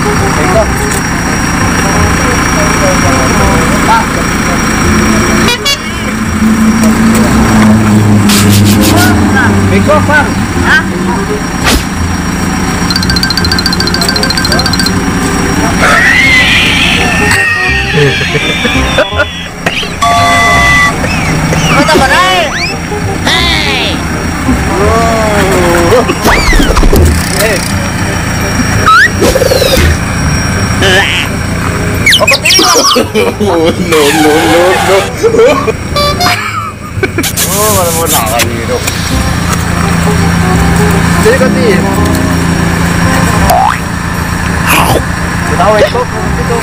Beko, Bang. Hah? Kata badai. Hey. No. Oh, malah mau nak lagi tu. Jadi ganti. Tahu itu itu.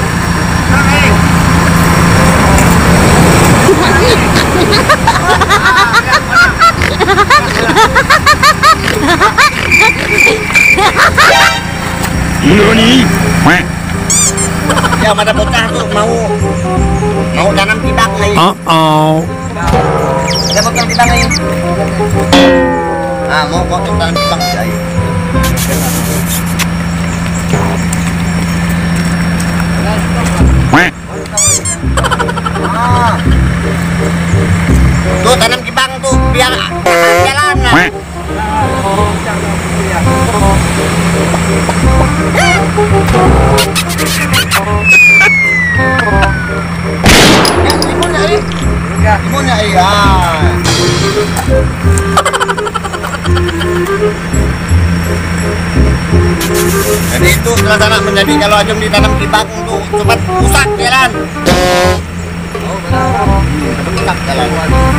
Nani? Ya mana bocah tuh mau tanam tibak nih. Ada bocah tibak nih. Ah mau tanam tibak jadi. Tuh tanam kibang tuh biar jalan. Limunnya iya. Jadi itu setelah tanam menjadi kalau ajam ditanam kibang tuh cepat rusak jalan. Oh benar. Rusak jalan.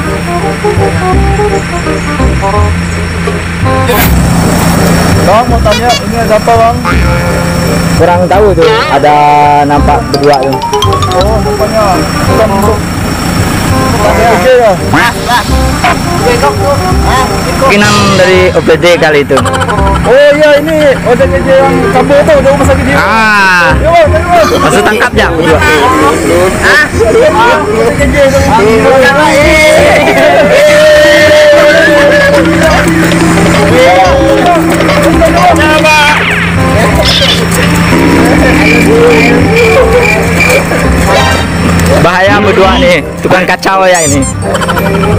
Bang mau tanya ini ada apa bang? Kurang tahu tuh, ada nampak berdua tuh. Oh nampaknya bukan untuk kerja ya? Mungkinan dari OPD kali itu. Oh iya ini ODGJ yang kabur tuh udah rumah sakit jiwa. Masuk tangkap ya berdua. ODGJ Bahaya berdua nih, tukang kacau ya ini.